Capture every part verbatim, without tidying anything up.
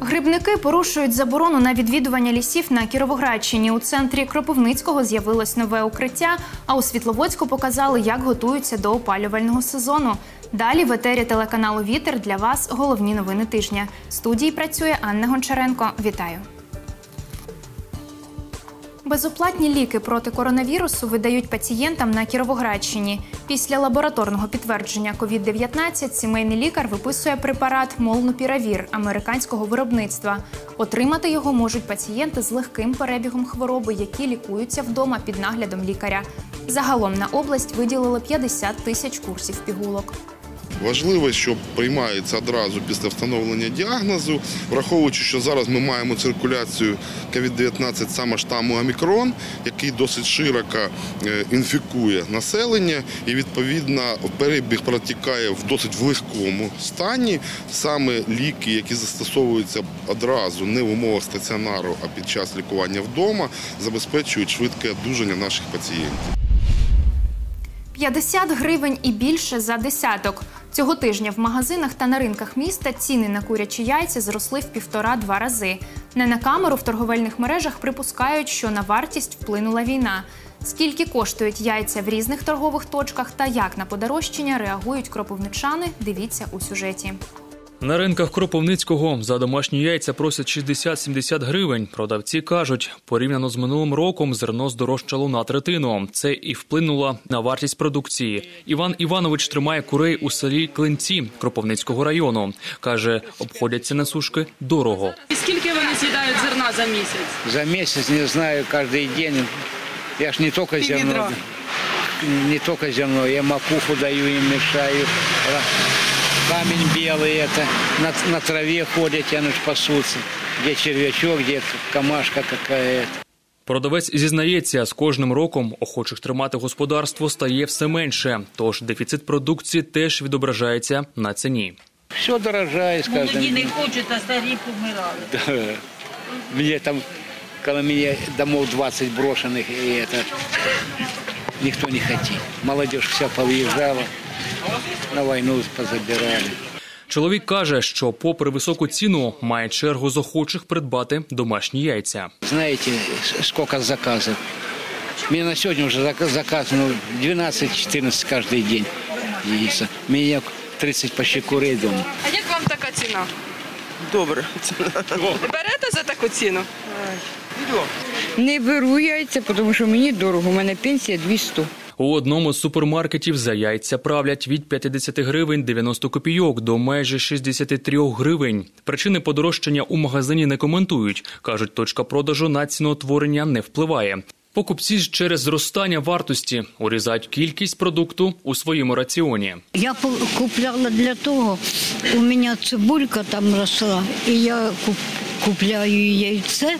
Грибники порушують заборону на відвідування лісів на Кіровоградщині. У центрі Кропивницького з'явилось нове укриття, а у Світловодську показали, як готуються до опалювального сезону. Далі в етері телеканалу «Вітер» для вас головні новини тижня. В студії працює Анна Гончаренко. Вітаю! Безоплатні ліки проти коронавірусу видають пацієнтам на Кіровоградщині. Після лабораторного підтвердження ковід дев'ятнадцять сімейний лікар виписує препарат молнупіравір американського виробництва. Отримати його можуть пацієнти з легким перебігом хвороби, які лікуються вдома під наглядом лікаря. Загалом на область виділили п'ятдесят тисяч курсів пігулок. Важливо, що приймається одразу після встановлення діагнозу, враховуючи, що зараз ми маємо циркуляцію ковід дев'ятнадцять саме штаму омікрон, який досить широко інфікує населення і, відповідно, перебіг протікає в досить легкому стані. Саме ліки, які застосовуються одразу не в умовах стаціонару, а під час лікування вдома, забезпечують швидке одужання наших пацієнтів. п'ятдесят гривень і більше за десяток. Цього тижня в магазинах та на ринках міста ціни на курячі яйця зросли в півтора-два рази. Не на камеру в торговельних мережах припускають, що на вартість вплинула війна. Скільки коштують яйця в різних торгових точках та як на подорожчання реагують кропивничани, дивіться у сюжеті. На ринках Кропивницького за домашні яйця просять шістдесят-сімдесят гривень. Продавці кажуть, порівняно з минулим роком зерно здорожчало на третину. Це і вплинуло на вартість продукції. Іван Іванович тримає курей у селі Клинці Кропивницького району. Каже, обходяться несушки дорого. І скільки вони з'їдають зерна за місяць? За місяць, не знаю, кожен день. Я ж не тільки зерно, не тільки зерно, я макуху даю, їм мішаю. Камень белый, это на, на траве ходят, они ж пасутся. Где червячок, где камашка какая-то. Продавець зізнається, з кожним роком охочих тримати господарство стає все менше. Тож дефіцит продукції теж відображається на ціні. Все дорожає з кожним. Молоді не хочуть, а старі помирали. Да. Мені там, коли мене домов двадцять брошених, і это, ніхто не хотів. Молодіж вся повиїжджала. На війну позабирали. Чоловік каже, що попри високу ціну має чергу з охочих придбати домашні яйця. Знаєте, скільки заказів? Мені на сьогодні вже заказ ну, дванадцять-чотирнадцять кожен день. Яйця. Мені тридцять почти курей вдома. А як вам така ціна? Добре. Берете за таку ціну? Не беру яйця, тому що мені дорого. У мене пенсія двісті. У одному з супермаркетів за яйця правлять від п'ятдесят гривень дев'яносто копійок до майже шістдесят три гривень. Причини подорожчання у магазині не коментують. Кажуть, точка продажу на ціноутворення не впливає. Покупці ж через зростання вартості урізають кількість продукту у своєму раціоні. Я купляла для того, у мене цибулька там росла, і я купляю яйце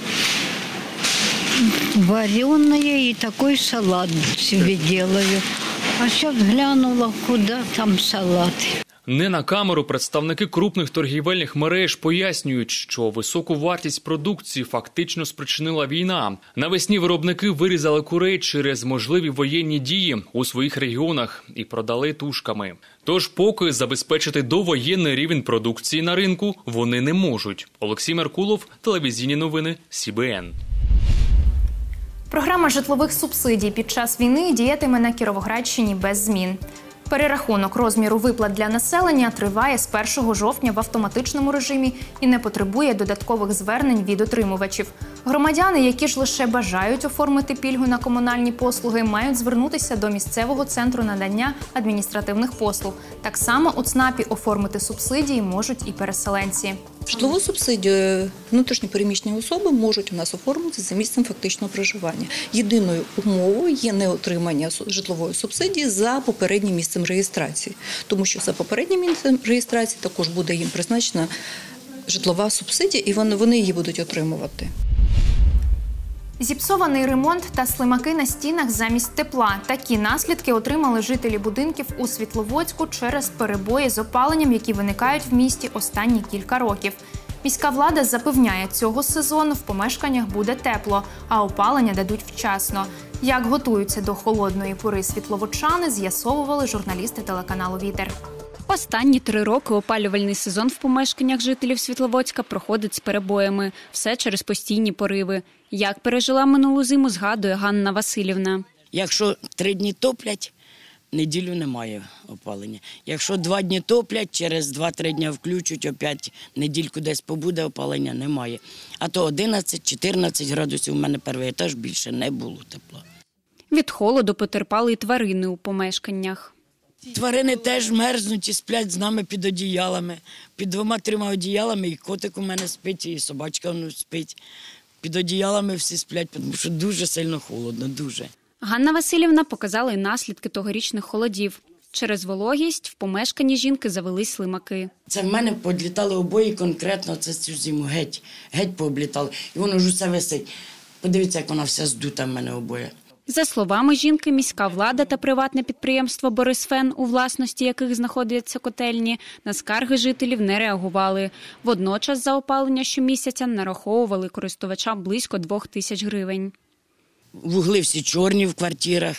вареное и такой салат себе делаю. А сейчас глянула, куда там салат. Не на камеру представники крупних торгівельних мереж пояснюють, що високу вартість продукції фактично спричинила війна. Навесні виробники вирізали курей через можливі воєнні дії у своїх регіонах і продали тушками. Тож поки забезпечити довоєнний рівень продукції на ринку вони не можуть. Олексій Меркулов, телевізійні новини, Сі Бі Ен. Програма житлових субсидій під час війни діятиме на Кіровоградщині без змін. Перерахунок розміру виплат для населення триває з першого жовтня в автоматичному режимі і не потребує додаткових звернень від отримувачів. Громадяни, які ж лише бажають оформити пільгу на комунальні послуги, мають звернутися до місцевого центру надання адміністративних послуг. Так само у ЦНАПі оформити субсидії можуть і переселенці. Житлову субсидію внутрішньо переміщені особи можуть у нас оформити за місцем фактичного проживання. Єдиною умовою є неотримання житлової субсидії за попереднім місцем реєстрації. Тому що за попереднім місцем реєстрації також буде їм призначена житлова субсидія і вони, вони її будуть отримувати. Зіпсований ремонт та слимаки на стінах замість тепла. Такі наслідки отримали жителі будинків у Світловодську через перебої з опаленням, які виникають в місті останні кілька років. Міська влада запевняє, цього сезону в помешканнях буде тепло, а опалення дадуть вчасно. Як готуються до холодної пори світловодчани, з'ясовували журналісти телеканалу «Вітер». Останні три роки опалювальний сезон в помешканнях жителів Світловодська проходить з перебоями. Все через постійні пориви. Як пережила минулу зиму, згадує Ганна Василівна. Якщо три дні топлять, неділю немає опалення. Якщо два дні топлять, через два-три дні включать, опять недільку десь побуде, опалення немає. А то одинадцять-чотирнадцять градусів, у мене перший етаж, більше не було тепла. Від холоду потерпали й тварини у помешканнях. Тварини теж мерзнуть і сплять з нами під одіялами. Під двома-трьома одіялами, і котик у мене спить, і собачка ну, спить. Під одіялами всі сплять, тому що дуже сильно холодно, дуже. Ганна Василівна показала й наслідки тогорічних холодів. Через вологість в помешканні жінки завелись слимаки. Це в мене подлітали обої конкретно, це цю зиму, геть, геть пооблітали. І воно ж усе висить. Подивіться, як вона вся здута в мене обоє. За словами жінки, міська влада та приватне підприємство «Борисфен», у власності яких знаходяться котельні, на скарги жителів не реагували. Водночас за опалення щомісяця нараховували користувачам близько двох тисяч гривень. Вугли всі чорні в квартирах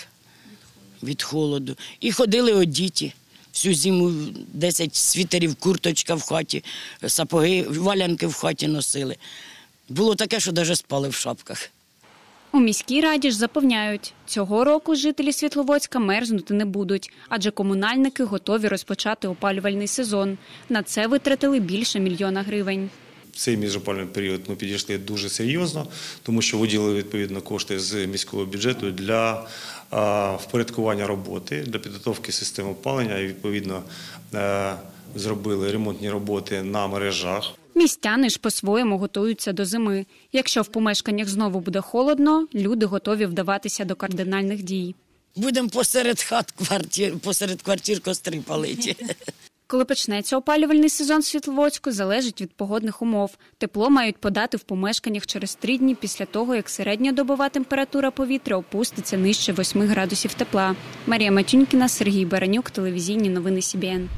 від холоду. І ходили одіті. Всю зиму десять світерів, курточка в хаті, сапоги, валянки в хаті носили. Було таке, що навіть спали в шапках. У міській раді ж запевняють, цього року жителі Світловодська мерзнути не будуть, адже комунальники готові розпочати опалювальний сезон. На це витратили більше мільйона гривень. В цей міжопалювальний період ми підійшли дуже серйозно, тому що виділили відповідно кошти з міського бюджету для а, впорядкування роботи, для підготовки системи опалення і відповідно а, зробили ремонтні роботи на мережах. Містяни ж по-своєму готуються до зими. Якщо в помешканнях знову буде холодно, люди готові вдаватися до кардинальних дій. Будемо посеред хат, квартир, посеред квартир костри палити. Коли почнеться опалювальний сезон в Світловодську, залежить від погодних умов. Тепло мають подати в помешканнях через три дні після того, як середньодобова температура повітря опуститься нижче восьми градусів тепла. Марія Матюнькіна, Сергій Баранюк, телевізійні новини Сі Бі Ен.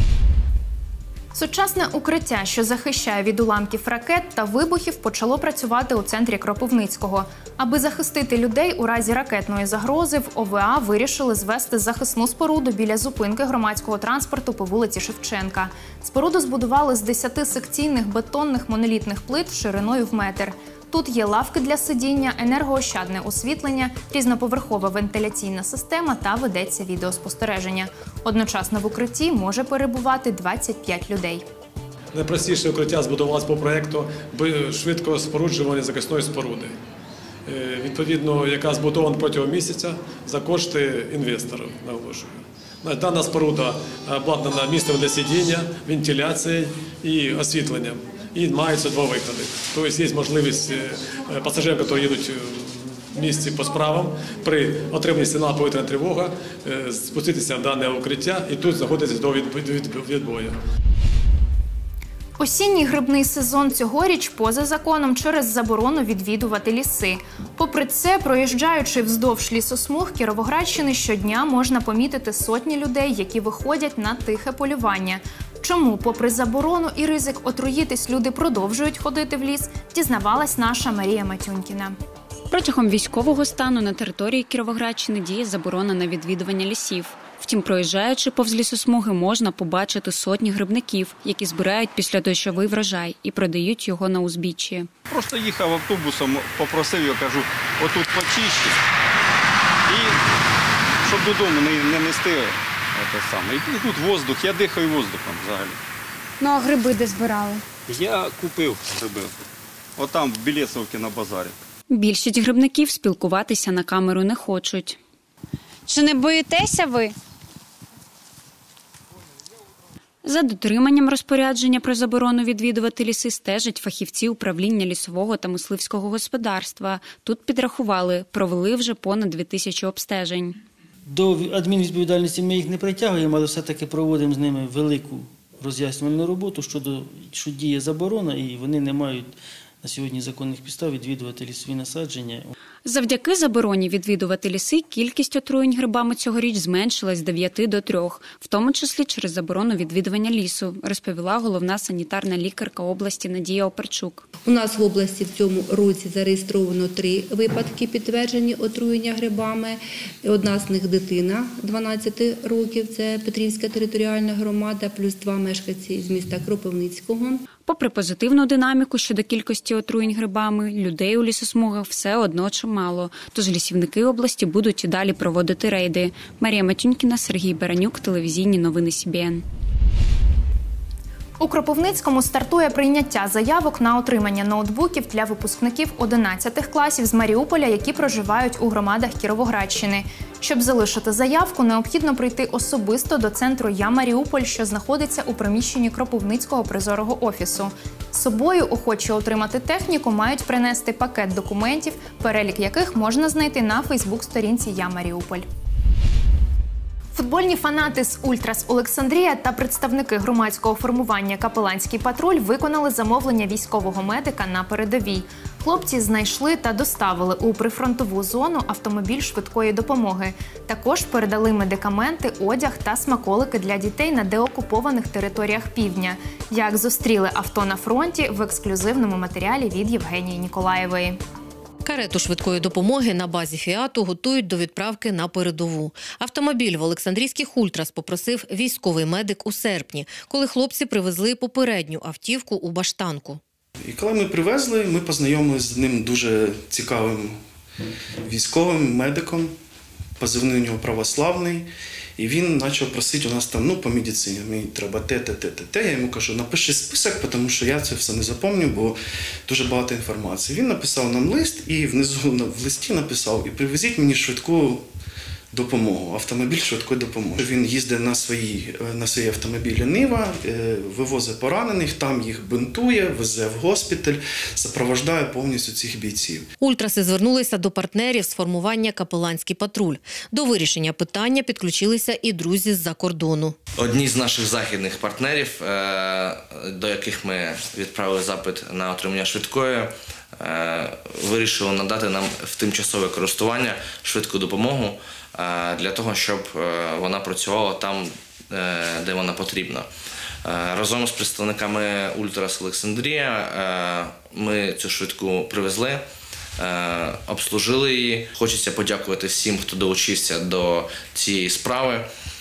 Сучасне укриття, що захищає від уламків ракет та вибухів, почало працювати у центрі Кропивницького. Аби захистити людей у разі ракетної загрози, в О В А вирішили звести захисну споруду біля зупинки громадського транспорту по вулиці Шевченка. Споруду збудували з десяти секційних бетонних монолітних плит шириною в метр. Тут є лавки для сидіння, енергоощадне освітлення, різноповерхова вентиляційна система та ведеться відеоспостереження. Одночасно в укритті може перебувати двадцять п'ять людей. Найпростіше укриття збудувалось по проєкту швидкого споруджування захисної споруди. Відповідно, яка збудована протягом місяця за кошти інвесторів, наголошую. Дана споруда обладнана місцем для сидіння, вентиляцією і освітленням. І маються два виходи. Тобто є можливість пасажирів, які їдуть в місті по справам, при отриманні сигналу повітряна тривога, спуститися в дане укриття і тут знаходитися до відбою. Осінній грибний сезон цьогоріч поза законом через заборону відвідувати ліси. Попри це, проїжджаючи вздовж лісосмуг Кіровоградщини, щодня можна помітити сотні людей, які виходять на тихе полювання. Чому, попри заборону і ризик отруїтись, люди продовжують ходити в ліс, дізнавалась наша Марія Матюнькіна. Протягом військового стану на території Кіровоградщини діє заборона на відвідування лісів. Втім, проїжджаючи повз лісосмуги, можна побачити сотні грибників, які збирають післядощовий врожай і продають його на узбіччі. Просто їхав автобусом, попросив його, кажу, отут почищу, і щоб додому не, не нести те саме. І тут воздух, я дихаю воздухом взагалі. Ну а гриби де збирали? Я купив гриби, отам в Білєцовці на базарі. Більшість грибників спілкуватися на камеру не хочуть. Чи не боїтеся ви? За дотриманням розпорядження про заборону відвідувати ліси стежать фахівці управління лісового та мисливського господарства. Тут підрахували, провели вже понад дві тисячі обстежень. До адмінвідповідальності ми їх не притягуємо, але все-таки проводимо з ними велику роз'яснювальну роботу, щодо, що діє заборона і вони не мають на сьогодні законних підстав відвідувати лісові насадження. Завдяки забороні відвідувати ліси кількість отруєнь грибами цьогоріч зменшилась з дев'яти до трьох, в тому числі через заборону відвідування лісу, розповіла головна санітарна лікарка області Надія Оперчук. У нас в області в цьому році зареєстровано три випадки підтверджені отруєння грибами. Одна з них дитина дванадцяти років, це Петрівська територіальна громада, плюс два мешканці з міста Кропивницького. Попри позитивну динаміку щодо кількості отруєнь грибами, людей у лісосмугах все одно чимало. Тож лісівники області будуть і далі проводити рейди. Марія Матюнькіна, Сергій Баранюк, телевізійні новини Сі Бі Ен. У Кропивницькому стартує прийняття заявок на отримання ноутбуків для випускників одинадцятих класів з Маріуполя, які проживають у громадах Кіровоградщини. Щоб залишити заявку, необхідно прийти особисто до центру «Я Маріуполь», що знаходиться у приміщенні Кропивницького призорого офісу. З собою охочі отримати техніку мають принести пакет документів, перелік яких можна знайти на фейсбук-сторінці «Я Маріуполь». Футбольні фанати з «Ультрас Олександрія» та представники громадського формування «Капеланський патруль» виконали замовлення військового медика на передовій. Хлопці знайшли та доставили у прифронтову зону автомобіль швидкої допомоги. Також передали медикаменти, одяг та смаколики для дітей на деокупованих територіях півдня. Як зустріли авто на фронті, в ексклюзивному матеріалі від Євгенії Ніколаєвої. Карету швидкої допомоги на базі «Фіату» готують до відправки на передову. Автомобіль в Олександрійських «Ультрас» попросив військовий медик у серпні, коли хлопці привезли попередню автівку у Баштанку. І коли ми привезли, ми познайомилися з ним дуже цікавим військовим медиком, позивний у нього «Православний». І він почав просити у нас там, ну, по медицині, мені треба те, те, те, те, те. Я йому кажу, напиши список, тому що я це все не запам'ятаю, бо дуже багато інформації. Він написав нам лист і внизу в листі написав, і привезіть мені швидку допомогу, автомобіль швидкої допомоги. Він їздить на свої, на свої автомобілі «Нива», вивозить поранених, там їх бинтує, везе в госпіталь, супроводжує повністю цих бійців. Ультраси звернулися до партнерів з формування «Капеланський патруль». До вирішення питання підключилися і друзі з-за кордону. Одні з наших західних партнерів, до яких ми відправили запит на отримання швидкої, вирішили надати нам в тимчасове користування швидку допомогу для того, щоб вона працювала там, де вона потрібна. Разом з представниками «Ультрас Олександрія» ми цю швидку привезли, обслужили її. Хочеться подякувати всім, хто долучився до цієї справи.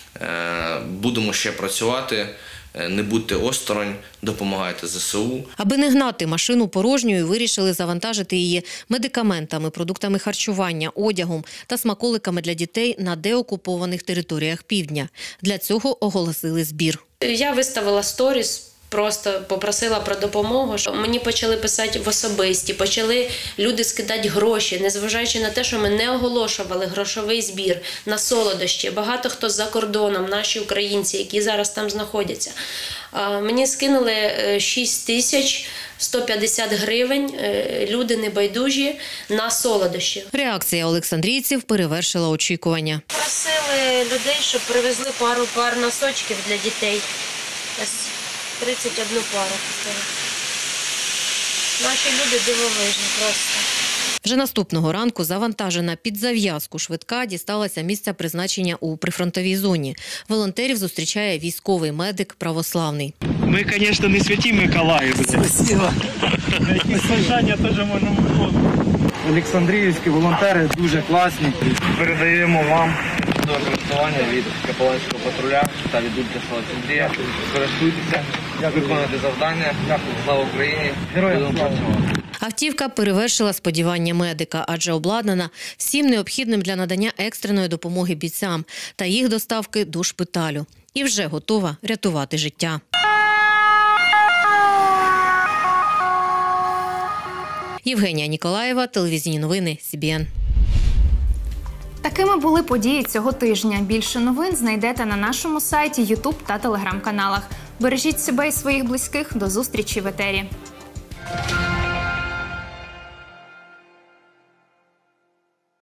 Будемо ще працювати. Не будьте осторонь, допомагайте Зе Се У. Аби не гнати машину порожньою, вирішили завантажити її медикаментами, продуктами харчування, одягом та смаколиками для дітей на деокупованих територіях півдня. Для цього оголосили збір. Я виставила сторіс, просто попросила про допомогу. Мені почали писати в особисті, почали люди скидати гроші, незважаючи на те, що ми не оголошували грошовий збір на солодощі. Багато хто за кордоном, наші українці, які зараз там знаходяться. Мені скинули шість тисяч сто п'ятдесят гривень, люди небайдужі, на солодощі. Реакція олександрійців перевершила очікування. Просили людей, щоб привезли пару пар носочків для дітей. тридцять одну пару. Наші люди дивовижні просто. Вже наступного ранку завантажена під зав'язку швидка дісталася місця призначення у прифронтовій зоні. Волонтерів зустрічає військовий медик Православний. Ми, звісно, не святі Миколаїв. Спасибо. Якісь бажання теж можемо виконувати. Олександріївські волонтери дуже класні. Передаємо вам до користування від Капеланського патруля та від «Ультрас Олександрія». Користуйтеся, виконуйте завдання. Слава Україні! Героям слава! Автівка перевершила сподівання медика, адже обладнана всім необхідним для надання екстреної допомоги бійцям та їх доставки до шпиталю. І вже готова рятувати життя. Євгенія Ніколаєва, телевізійні новини Сі Бі Ен. Такими були події цього тижня. Більше новин знайдете на нашому сайті, Ютуб та Телеграм-каналах. Бережіть себе і своїх близьких. До зустрічі в етері.